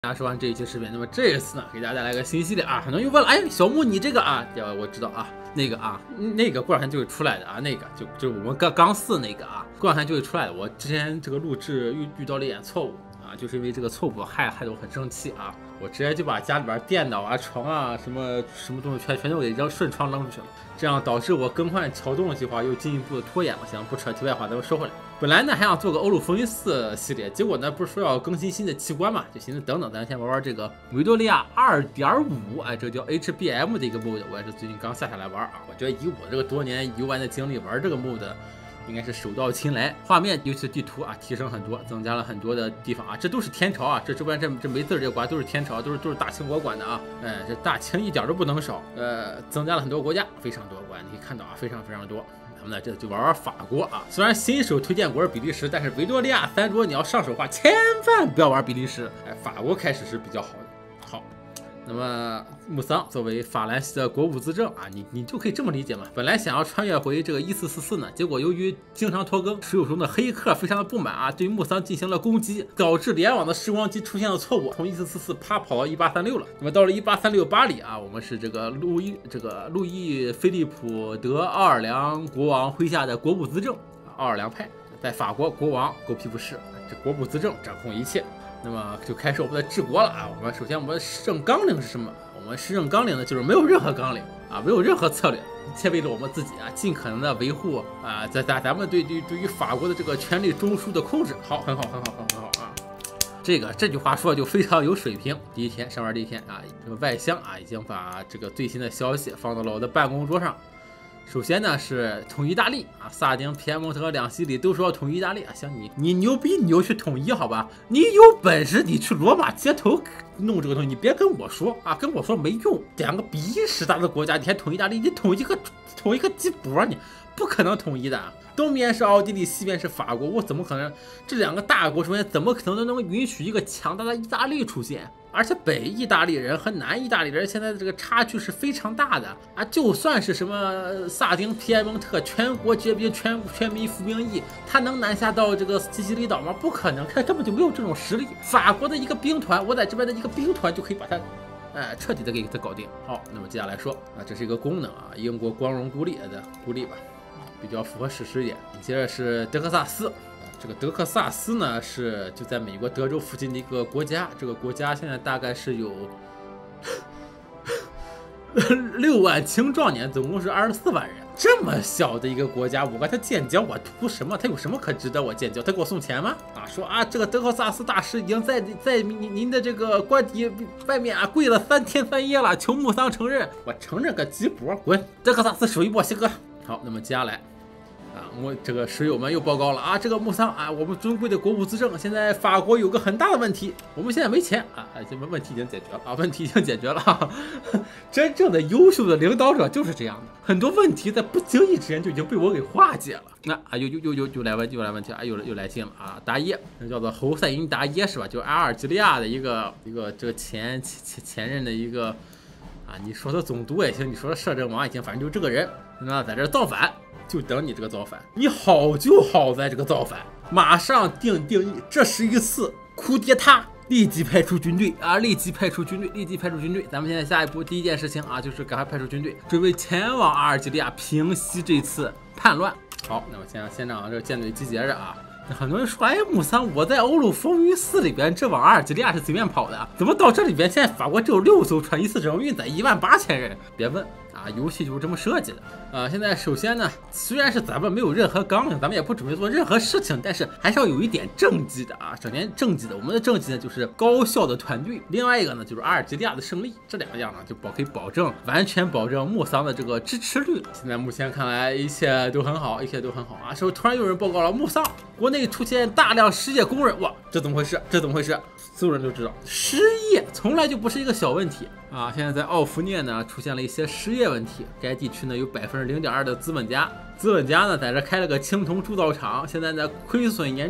大家说完这一期视频，那么这一次呢，给大家带来个新系列啊。很多人又问了，哎，小木你这个啊，我知道啊，那个过两天就会出来的啊，那个就是我们刚4那个啊，过两天就会出来的。我之前这个录制遇到了一点错误啊，就是因为这个错误害得我很生气啊，我直接就把家里边电脑啊、床啊什么东西全都给顺床扔出去了，这样导致我更换桥洞的计划又进一步的拖延了。行，不扯题外话，咱们说回来。本来呢还想做个欧陆风云4系列，结果呢不是说要更新新的器官嘛，就寻思等等，咱先玩这个维多利亚 2.5， 哎，这叫 HBM 的一个 mod， 我也是最近刚下下来玩啊。我觉得以我这个多年游玩的经历，玩这个 mod 应该是手到擒来，画面尤其是地图啊提升很多，增加了很多的地方啊，这都是天朝啊，这不然这没字这个国家都是天朝，都是大清国管的啊，哎，这大清一点都不能少，增加了很多国家，非常多国家，你可以看到啊，非常多。咱们呢这就玩法国啊，虽然新手推荐国是比利时，但是维多利亚3国你要上手的话，千万不要玩比利时，哎，法国开始是比较好的。好。那么穆桑作为法兰西的国务资政啊，你就可以这么理解嘛。本来想要穿越回这个1444呢，结果由于经常拖更，水手中的黑客非常的不满啊，对穆桑进行了攻击，导致联网的时光机出现了错误，从1444跑到1836了。那么到了1836巴黎啊，我们是这个路易菲利普德奥尔良国王麾下的国务资政，奥尔良派在法国国王狗屁不是，这国务资政掌控一切。那么就开始我们的治国了啊！首先我们的施政纲领是什么？我们施政纲领呢，就是没有任何纲领啊，没有任何策略，一切为了我们自己啊，尽可能的维护啊，咱们对于法国的这个权力中枢的控制。好，很好啊！这句话说的就非常有水平。上班第一天啊，这个外相啊已经把这个最新的消息放到了我的办公桌上。首先呢是统一意大利啊，萨丁、皮埃蒙特两西里都说要统一意大利啊，行你牛逼你就去统一好吧，你有本事你去罗马街头弄这个东西，你别跟我说啊，跟我说没用，两个比1时大的国家你还统一意大利，你统一个鸡脖，你不可能统一的。东边是奥地利，西边是法国，我怎么可能这两个大国中间怎么可能能允许一个强大的意大利出现？而且北意大利人和南意大利人现在的这个差距是非常大的啊！就算是什么萨丁、皮埃蒙特全国皆兵、全民服兵役，他能南下到这个西西里岛吗？不可能，他根本就没有这种实力。法国的一个兵团，我在这边的一个兵团就可以把他彻底的给他搞定。好，那么接下来说啊，这是一个功能啊，英国光荣孤立吧，比较符合史实一点。接着是德克萨斯。这个德克萨斯呢是就在美国德州附近的一个国家，这个国家现在大概是有6万青壮年，总共是24万人。这么小的一个国家，我跟他建交，我图什么？他有什么可值得我建交？他给我送钱吗？啊，说啊，这个德克萨斯大使已经在您的这个官邸外面啊跪了3天3夜了，求穆桑承认。我承认个鸡脖，滚！德克萨斯属于墨西哥。好，那么接下来。我这个室友们又报告了啊，这个穆桑啊，我们尊贵的国务资政，现在法国有个很大的问题，我们现在没钱啊，这问题已经解决了啊，问题已经解决了。真正的优秀的领导者就是这样的，很多问题在不经意之间就已经被我给化解了。那啊，又来问题啊，又来信了啊，达耶，那叫做侯赛因达耶是吧？就是阿尔及利亚的一个这个前任的一个啊，你说他总督也行，你说他摄政王也行，反正就这个人，那在这造反。就等你这个造反，你好就好在这个造反，马上定义，这是一次库迭塔，立即派出军队啊！立即派出军队！咱们现在下一步第一件事情啊，就是赶快派出军队，准备前往阿尔及利亚平息这次叛乱。好，那我先让这个舰队集结着啊！很多人说，哎，穆桑，我在欧陆风云4里边，这往阿尔及利亚是随便跑的啊，怎么到这里边现在法国只有6艘船，一次整运载18000人？别问。啊，游戏就是这么设计的。现在首先呢，虽然是咱们没有任何纲领，咱们也不准备做任何事情，但是还是要有一点政绩的啊。首先政绩的，我们的政绩呢就是高效的团队，另外一个呢就是阿尔及利亚的胜利，这2样呢就可以完全保证穆桑的这个支持率。现在目前看来一切都很好啊。时候突然有人报告了，穆桑国内出现大量失业工人，哇，这怎么回事？所有人都知道，失业从来就不是一个小问题啊。现在在奥弗涅呢出现了一些失业问题，该地区呢有0.2%的资本家呢在这开了个青铜铸造厂，现在呢亏损严重，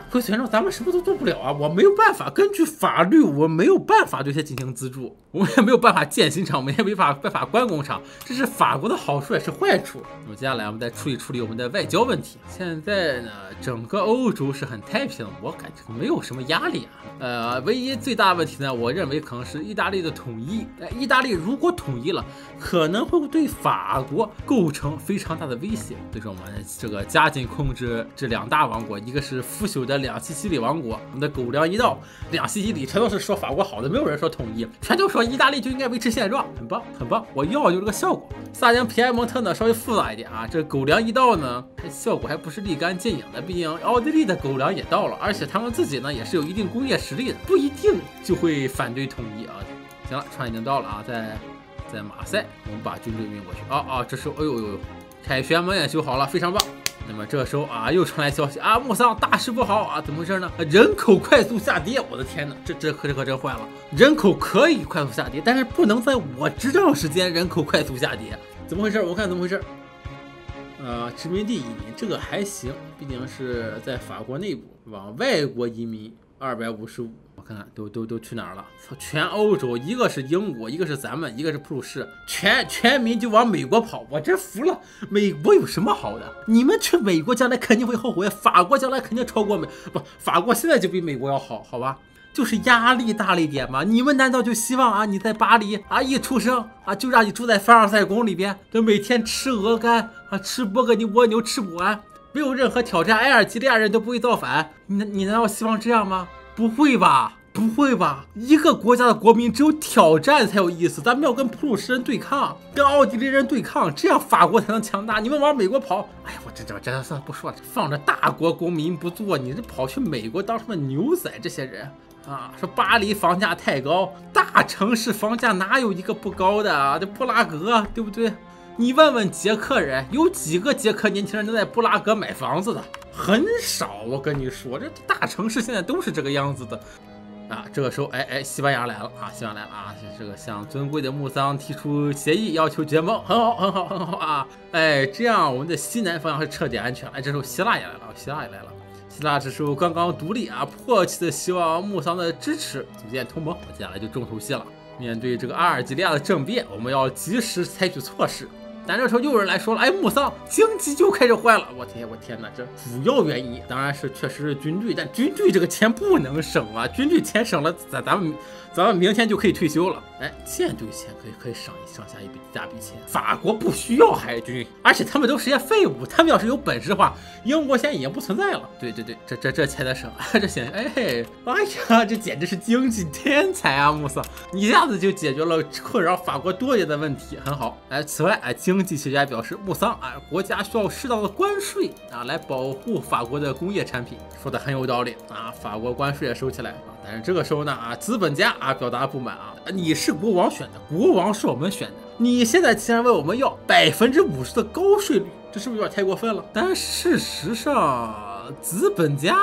会选中咱们什么都做不了啊，我没有办法，根据法律我没有办法对他进行资助，我们也没有办法建新厂，我们也没办法关工厂，这是法国的好处也是坏处。那么接下来我们再处理我们的外交问题。现在呢，整个欧洲是很太平的，我感觉没有什么压力啊。唯一最大的问题呢，我认为可能是意大利的统一。意大利如果统一了，可能会对法国构成非常大的威胁。所以说我们这个加紧控制这2大王国，一个是腐朽的两西西里王国，我们的狗粮一到，两西西里全都是说法国好的，没有人说统一，全都说意大利就应该维持现状，很棒很棒，我要就这个效果。萨丁皮埃蒙特呢稍微复杂一点啊，这狗粮一到呢，效果还不是立竿见影的，毕竟奥地利的狗粮也到了，而且他们自己呢也是有一定工业实力的，不一定就会反对统一啊。行了，船已经到了啊，在马赛，我们把军队运过去。这时候，哎呦，凯旋门也修好了，非常棒。那么这时候啊，又传来消息啊，穆桑大事不好啊，怎么回事呢？人口快速下跌，我的天哪，这可真坏了。人口可以快速下跌，但是不能在我执政时间人口快速下跌，怎么回事？我看怎么回事。殖民地移民这个还行，毕竟是在法国内部，往外国移民255。我看看都去哪儿了？全欧洲，一个是英国，一个是咱们，一个是普鲁士，全民就往美国跑，我真服了。美国有什么好的？你们去美国将来肯定会后悔，法国将来肯定超过法国现在就比美国要好，好吧？就是压力大了一点嘛。你们难道就希望啊你在巴黎啊一出生啊就让你住在凡尔赛宫里边，就每天吃鹅肝啊吃波哥尼蜗牛吃不完，没有任何挑战，埃尔及利亚人都不会造反？你难道希望这样吗？不会吧，不会吧！一个国家的国民只有挑战才有意思，咱们要跟普鲁士人对抗，跟奥地利人对抗，这样法国才能强大。你们往美国跑，哎呀，我这算了不说了，放着大国公民不做，你这跑去美国当什么牛仔？这些人啊，说巴黎房价太高，大城市房价哪有一个不高的啊？这布拉格，对不对？你问问捷克人，有几个捷克年轻人能在布拉格买房子的？很少，我跟你说，这大城市现在都是这个样子的啊。这个时候，西班牙来了啊，西班牙来了啊，这个向尊贵的穆桑提出协议，要求结盟，很好啊。这样我们的西南方向是彻底安全了。这时候希腊也来了，希腊这时候刚刚独立啊，迫切的希望穆桑的支持，组建同盟。接下来就重头戏了，面对这个阿尔及利亚的政变，我们要及时采取措施。但这时候又有人来说了，穆桑经济就开始坏了，我天哪！这主要原因当然是确实是军队，但军队这个钱不能省啊，军队钱省了，咱们明天就可以退休了。舰队钱可以省下一大笔钱。法国不需要海军，而且他们都是些废物，他们要是有本事的话，英国现在已经不存在了。对，这钱得省，这钱，这简直是经济天才啊！穆桑，你一下子就解决了困扰法国多年的问题，很好。此外，经济学家表示，穆桑国家需要适当的关税来保护法国的工业产品，说的很有道理啊。法国关税也收起来啊，但是这个时候呢资本家表达不满啊，你是国王选的，国王是我们选的，你现在竟然问我们要50%的高税率，这是不是有点太过分了？但事实上，资本家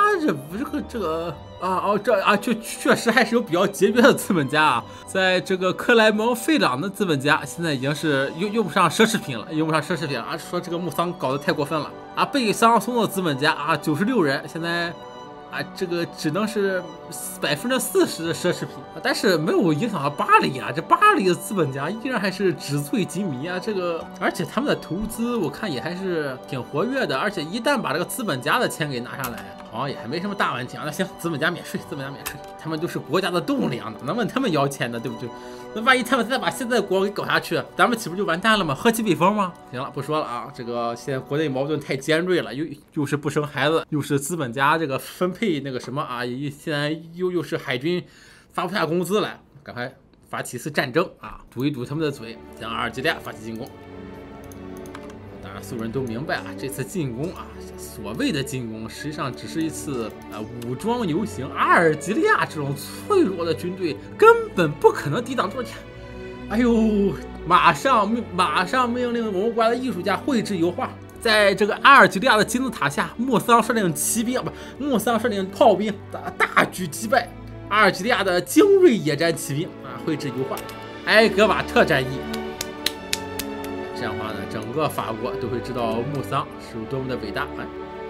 这确实还是有比较节约的资本家啊。在这个克莱蒙费朗的资本家现在已经是用不上奢侈品了，说这个穆桑搞得太过分了啊。被桑松的资本家96人，现在这个只能是40%的奢侈品，但是没有影响到巴黎啊。这巴黎的资本家依然还是纸醉金迷啊。而且他们的投资我看也还是挺活跃的，而且一旦把这个资本家的钱给拿下来，好像也还没什么大问题啊。那行，资本家免税，他们都是国家的栋梁，哪能问他们要钱的，对不对？那万一他们再把现在的国给搞下去，咱们岂不就完蛋了吗？喝起北风吗？行了，不说了啊。这个现在国内矛盾太尖锐了，又是不生孩子，又是资本家这个分配那个什么啊，现在又是海军发不下工资来，赶快发起一次战争啊，堵一堵他们的嘴，向阿尔及利亚发起进攻。当然，所有人都明白这次进攻所谓的进攻实际上只是一次武装游行。阿尔及利亚这种脆弱的军队根本不可能抵挡住。马上命令我们国家的艺术家绘制油画，在这个阿尔及利亚的金字塔下，穆桑率领炮兵大举击败阿尔及利亚的精锐野战骑兵绘制油画埃格瓦特战役。这样的话呢，整个法国都会知道穆桑是有多么的伟大。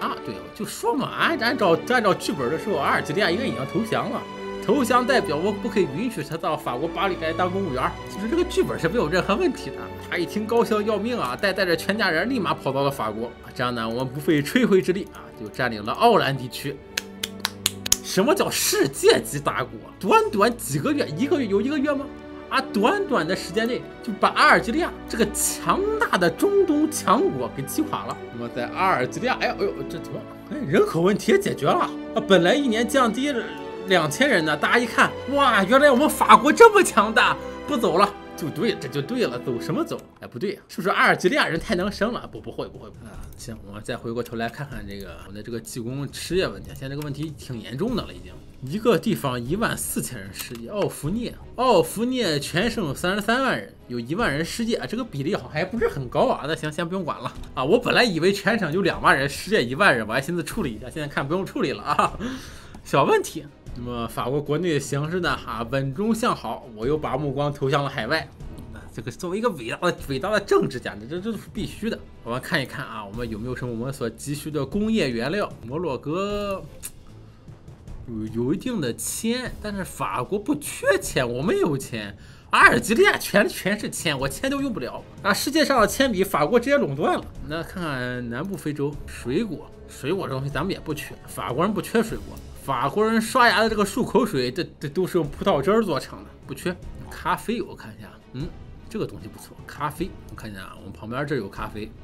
啊，对，我就说嘛，按照剧本的时候，阿尔及利亚应该已经投降了。投降代表我不可以允许他到法国巴黎来当公务员，其实这个剧本是没有任何问题的。他一听高效要命啊，带着全家人立马跑到了法国，这样呢，我们不费吹灰之力啊，就占领了奥兰地区。什么叫世界级大国？短几个月，一个月有1个月吗？啊，短的时间内就把阿尔及利亚这个强大的中东强国给击垮了。那么在阿尔及利亚，哎呦，这怎么？人口问题也解决了啊！本来一年降低2000人呢，大家一看，哇，原来我们法国这么强大，不走了。就对了，这就对了，走什么走？哎，不对，是不是阿尔及利亚人太能生了？不会啊！行，我们再回过头来看看我的这个技工失业问题，现在这个问题挺严重的了，已经。一个地方14000人失业，奥弗涅全省有33万人，有1万人失业，这个比例好像还不是很高啊。那行，先不用管了啊。我本来以为全省有2万人，失业1万人，我还寻思处理一下，现在看不用处理了啊，小问题。那么法国国内的形势呢？啊，稳中向好，我又把目光投向了海外。这个作为一个伟大的政治家，这是必须的。我们看一看啊，我们有没有什么我们所急需的工业原料？摩洛哥有一定的钱，但是法国不缺钱，我们有钱。阿尔及利亚全是钱，我钱都用不了啊！世界上的钱比法国直接垄断了。那看看南部非洲，水果这东西咱们也不缺，法国人不缺水果。法国人刷牙的这个漱口水，这都是用葡萄汁做成的，不缺。咖啡我看一下，这个东西不错，咖啡我看一下啊，我们旁边这有咖啡，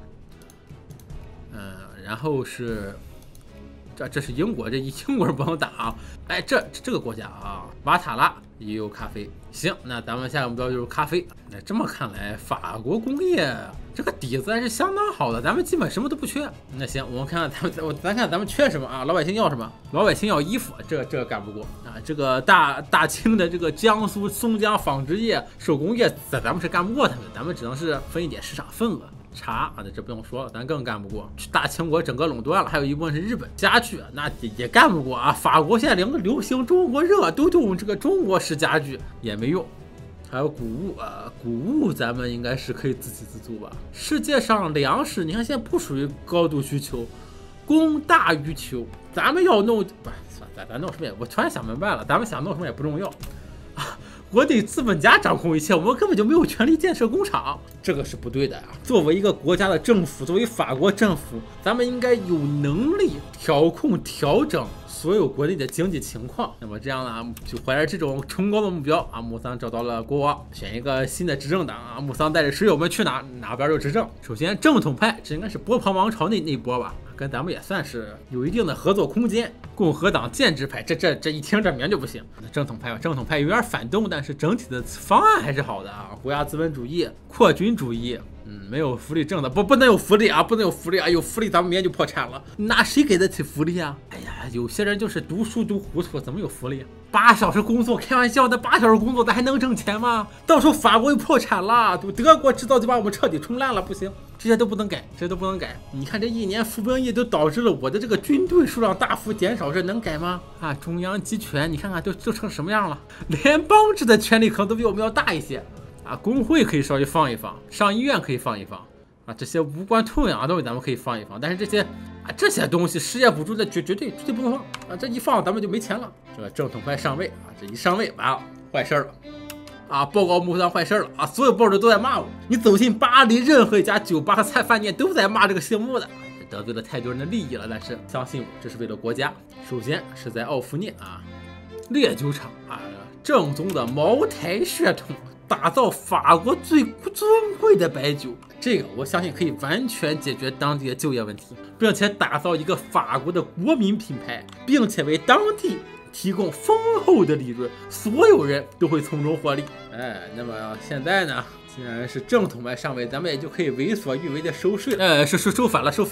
然后是这是英国，这英国人不能打啊。哎，这个国家啊，瓦塔拉也有咖啡。行，那咱们下个目标就是咖啡。那这么看来，法国工业这个底子还是相当好的，咱们基本什么都不缺。那行，我们看看咱看咱们缺什么啊？老百姓要什么？老百姓要衣服，这个干不过啊。这个大清的这个江苏松江纺织业、手工业，咱们是干不过他们，咱们只能是分一点市场份额。茶啊，这不用说了，咱更干不过。大清国整个垄断了，还有一部分是日本家具，那也干不过啊。法国现在连个流行中国热都用这个中国式家具也没用。还有谷物啊，谷物咱们应该是可以自给自足吧。世界上粮食，你看现在不属于高度需求，供大于求。咱们要弄不算，咱弄什么也，我突然想明白了，咱们想弄什么也不重要啊。国内资本家掌控一切，我们根本就没有权利建设工厂，这个是不对的啊！作为一个国家的政府，作为法国政府，咱们应该有能力调控、调整所有国内的经济情况。那么这样呢，就怀着这种崇高的目标啊，穆桑找到了国王，选一个新的执政党啊。穆桑带着水友们去哪边就执政。首先，正统派，这应该是波旁王朝那波吧，跟咱们也算是有一定的合作空间。共和党建制派，这一听这名就不行。正统派有点反动，但是整体的方案还是好的啊。国家资本主义、扩军主义，没有福利政策，不能有福利啊，不能有福利啊，有福利咱们明年就破产了，拿谁给得起福利啊？哎呀，有些人就是读书读糊涂，怎么有福利？8小时工作，开玩笑的，8小时工作咱还能挣钱吗？到时候法国又破产了，德国制造就把我们彻底冲烂了，不行，这些都不能改。你看这一年服兵役都导致了我的这个军队数量大幅减少，这能改吗？啊，中央集权，你看看都成什么样了？联邦制的权力可能都比我们要大一些啊，工会可以稍微放一放，上医院可以放一放啊，这些无关痛痒的东西咱们可以放一放，但是这些东西失业补助的绝对不能放啊！这一放咱们就没钱了。这个正统派上位啊，这一上位完了，坏事了啊！报告穆桑坏事了啊！所有报纸都在骂我。你走进巴黎任何一家酒吧和饭店都在骂这个姓穆的，得罪了太多人的利益了。但是相信我，这是为了国家。首先是在奥弗涅啊，烈酒厂啊，正宗的茅台血统，打造法国最尊贵的白酒。这个我相信可以完全解决当地的就业问题，并且打造一个法国的国民品牌，并且为当地提供丰厚的利润，所有人都会从中获利。那么现在呢，既然是正统派上位，咱们也就可以为所欲为的收税了。收反了，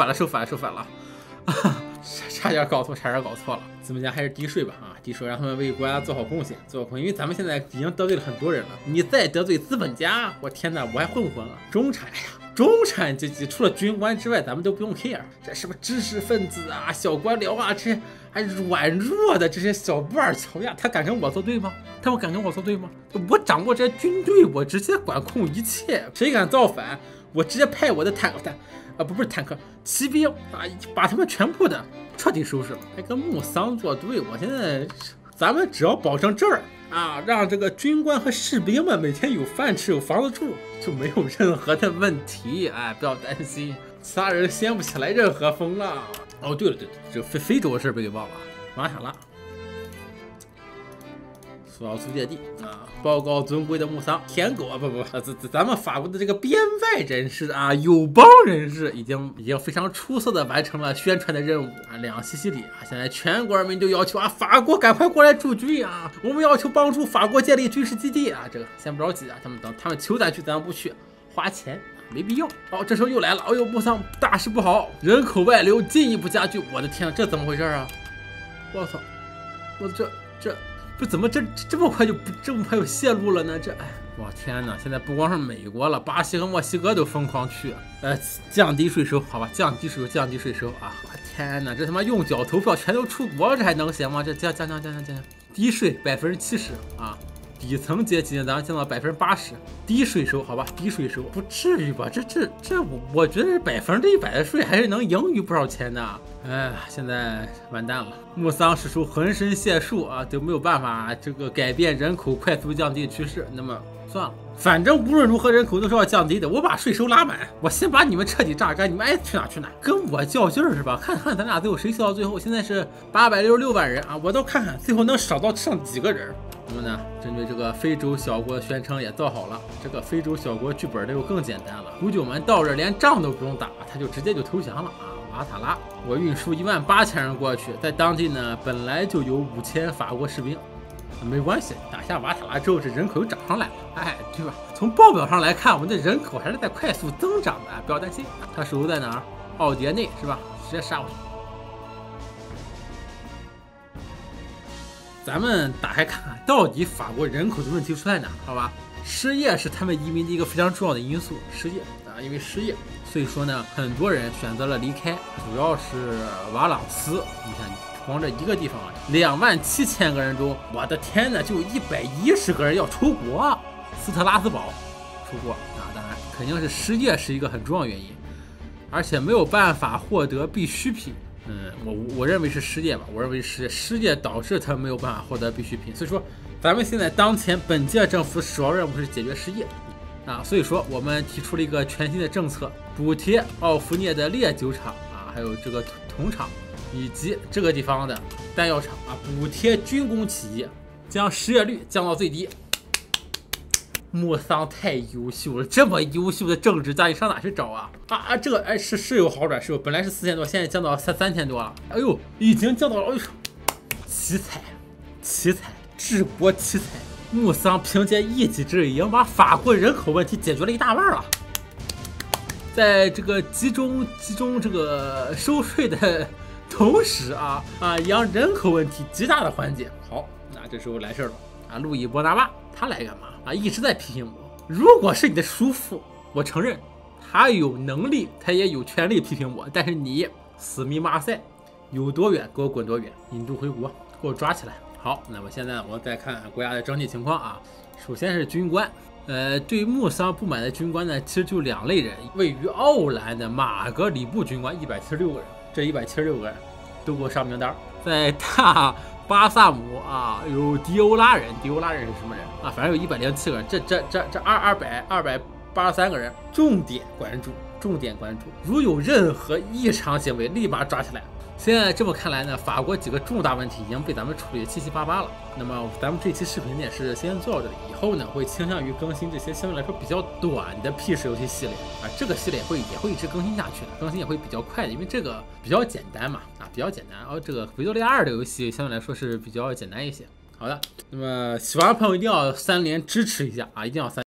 差点搞错了。资本家还是低税吧啊，低税让他们为国家做好贡献，因为咱们现在已经得罪了很多人了，你再得罪资本家，我天哪，我还混不混了？中产阶级除了军官之外，咱们都不用 care。这什么知识分子啊、小官僚啊，这些还软弱的这些小布尔乔亚，他敢跟我作对吗？我掌握这些军队，我直接管控一切，谁敢造反， 我直接派我的不是坦克，骑兵啊，把他们全部的彻底收拾了。还跟木桑作对，我现在咱们只要保证这儿啊，让这个军官和士兵们每天有饭吃有房子住，就没有任何的问题。哎，不要担心，其他人掀不起来任何风浪。哦，对了，这非洲的事被给忘了，马塔拉。苏奥苏芥蒂啊，报告尊贵的穆桑，舔狗啊，不，咱们法国的这个边外人士啊，友邦人士已经非常出色的完成了宣传的任务啊。2西西里啊，现在全国人民都要求啊，法国赶快过来驻军啊，我们要求帮助法国建立军事基地啊。这个先不着急啊，他们求咱去，咱不去，花钱。没必要。哦，这时候又来了，哎呦，穆桑大事不好，人口外流进一步加剧。我的天，这怎么回事啊？我操，我这怎么这么快就泄露了呢？哎，我天哪！现在不光是美国了，巴西和墨西哥都疯狂去，降低税收，好吧，降低税收啊！我天哪，这他妈用脚投票全都出国，这还能行吗？这降，低税70%啊！底层阶级咱降到80%，低税收，好吧，低税收不至于吧？我觉得100%的税还是能盈余不少钱的。哎，现在完蛋了，穆桑使出浑身解数啊，都没有办法这个改变人口快速降低的趋势。那么算了，反正无论如何人口都是要降低的。我把税收拉满，我先把你们彻底榨干，你们爱去哪去哪，跟我较劲儿是吧？看看咱俩最后谁笑到最后。现在是866万人啊，我倒看看最后能少到剩几个人。那么呢，针对这个非洲小国的宣称也造好了，这个非洲小国剧本就更简单了。胡九们到这连仗都不用打，他就直接就投降了啊！瓦塔拉，我运输18000人过去，在当地呢本来就有5000法国士兵，没关系，打下瓦塔拉之后这人口又涨上来了，哎，对吧？从报表上来看，我们的人口还是在快速增长的，不要担心。他首都在哪儿？奥迭内是吧？直接杀过去。咱们打开看看，到底法国人口的问题出在哪？好吧，失业是他们移民的一个非常重要的因素。失业啊，因为失业，所以说呢，很多人选择了离开，主要是瓦朗斯。你看，光这一个地方，27000个人中，我的天呐，就有110个人要出国。斯特拉斯堡出国啊，当然肯定是失业是一个很重要原因，而且没有办法获得必需品。我认为是失业吧，我认为是失业导致他没有办法获得必需品，所以说咱们现在当前本届政府的首要任务是解决失业啊，所以说我们提出了一个全新的政策，补贴奥弗涅的烈酒厂啊，还有这个铜厂以及这个地方的弹药厂啊，补贴军工企业，将失业率降到最低。穆桑太优秀了，这么优秀的政治家你上哪去找啊？这个是有好转，是有，本来是4000多，现在降到3000多了。哎呦，已经降到了，哎呦，奇才，治国奇才！穆桑凭借一己之力，已经把法国人口问题解决了一大半了。在这个集中这个收税的同时让人口问题极大的缓解。好，那这时候来事了啊，路易波拿巴他来干嘛？一直在批评我。如果是你的叔父，我承认他有能力，他也有权利批评我。但是你死密马赛，有多远给我滚多远，引渡回国，给我抓起来。好，那么现在我再看国家的整体情况啊。首先是军官，对穆桑不满的军官呢，其实就2类人。位于奥兰的马格里布军官176个人，这176个人都给我上名单。在大巴萨姆啊，有迪欧拉人是什么人啊？反正有107个人，这283个人，重点关注，如有任何异常行为，立马抓起来。现在这么看来呢，法国几个重大问题已经被咱们处理的七七八八了。那么咱们这期视频呢也是先做到这里，以后呢会倾向于更新这些相对来说比较短的屁事游戏系列啊，这个系列也会一直更新下去的，更新也会比较快的，因为这个比较简单嘛，比较简单。这个维多利亚2的游戏相对来说是比较简单一些。好的，那么喜欢的朋友一定要3连支持一下啊，一定要3。